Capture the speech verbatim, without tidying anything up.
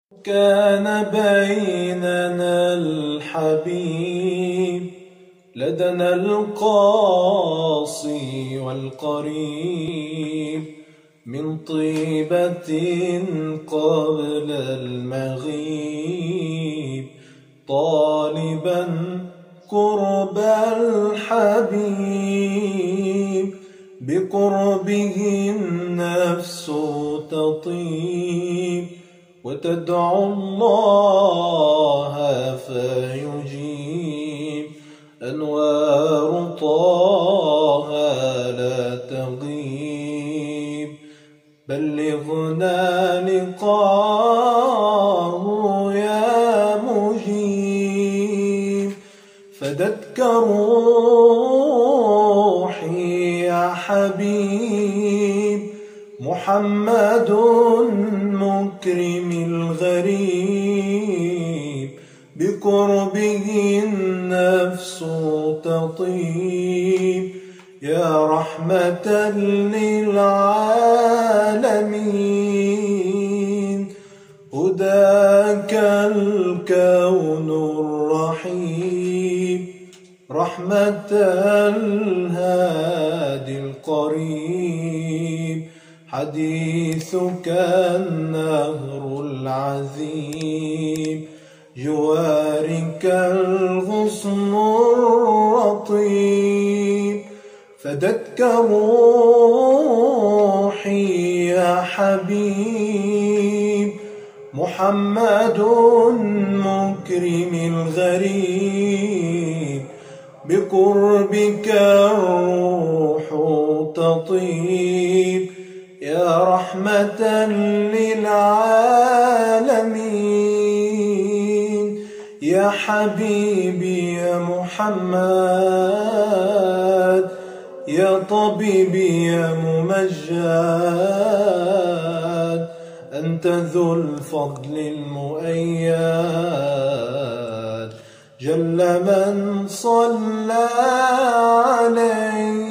كان بيننا الحبيب لدنا القاصي والقريب من طيبة قبل المغيب طالبا قرب الحبيب بقربه النفس تطيب وتدعو الله فيجيب أنوار طه لا تغيب بلغنا لقاه يا مجيب فدتك روحي يا حبيب محمد مكرم الغريب بقربه النفس تطيب يا رحمة للعالمين هداك الكون الرحيم رحمة الهادي القريب حديثك النهر العذيب جوارك الغصن الرطيب فدتك روحي يا حبيب محمد مكرم الغريب بقربك الروح تطيب يا رحمة للعالمين يا حبيبي يا محمد يا طبيبي يا ممجد أنت ذو الفضل المؤيد جل من صلى عليك